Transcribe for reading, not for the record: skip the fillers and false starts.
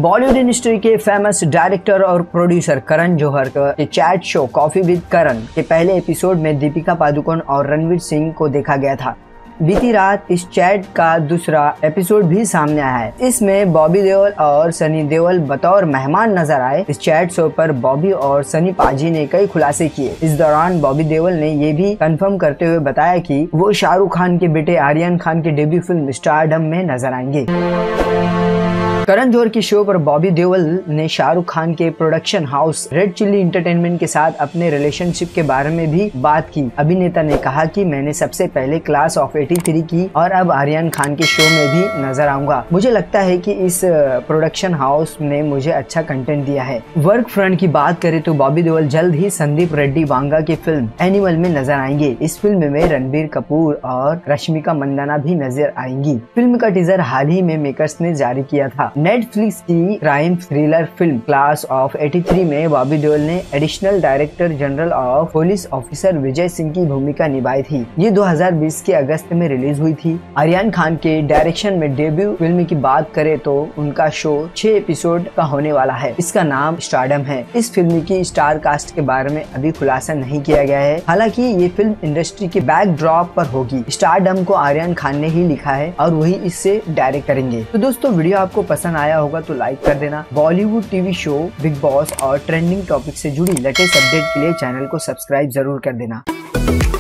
Bollywood industry के famous director और producer Karan Johar के chat show coffee with Karan के पहले एपिसोड में दीपिका पादुकोण और रणवीर सिंह को देखा गया था। बीती रात इस चैट का दूसरा एपिसोड भी सामने आया है। इसमें बॉबी देओल और सनी देओल बतौर मेहमान नजर आए। इस चैट शो पर बॉबी और सनी पाजी ने कई खुलासे किए। इस दौरान बॉबी देओल ने ये भी कंफर्म करते हुए बताया कि वो शाहरुख खान के बेटे आर्यन खान के डेब्यू फिल्म स्टारडम में नजर आएंगे। करण जौहर की शो पर बॉबी देओल ने शाहरुख खान के प्रोडक्शन हाउस रेड चिल्ली एंटरटेनमेंट के साथ अपने रिलेशनशिप के बारे में भी बात की। अभिनेता ने कहा कि मैंने सबसे पहले क्लास ऑफ 83 की और अब आर्यन खान के शो में भी नजर आऊंगा। मुझे लगता है कि इस प्रोडक्शन हाउस ने मुझे अच्छा कंटेंट दिया है। वर्क फ्रंट की बात करें तो बॉबी देओल जल्द ही संदीप रेड्डी वांगा की फिल्म एनिमल में नजर आएंगे। इस फिल्म में रणबीर कपूर और रश्मिका मंदाना भी नजर आएंगी। फिल्म का टीजर हाल ही में मेकर्स ने जारी किया था। नेटफ्लिक्स की crime thriller film Class of 83 में बॉबी देओल ने additional director general of police officer Vijay Singh की भूमिका निभाई थी। ये 2020 के अगस्त में रिलीज हुई थी। आर्यन खान के डायरेक्शन में डेब्यू फिल्म की बात करें तो उनका शो 6 एपिसोड का होने वाला है। इसका नाम स्टारडम है। इस फिल्म की स्टार कास्ट के बारे में अभी खुलासा नहीं किया गया है। हालांकि ये फिल्म इंडस्ट्री के बैकड्रॉप पर होगी। स्टारडम को आर्यन खान ने ही लिखा है और वही इससे डायरेक्ट करेंगे। तो दोस्तों वीडियो आपको पसंद आया होगा तो लाइक कर देना। बॉलीवुड टीवी शो, बिग बॉस और ट्रेंडिंग टॉपिक से जुड़ी लेटेस्ट अपडेट के लिए चैनल को सब्सक्राइब जरूर कर देना।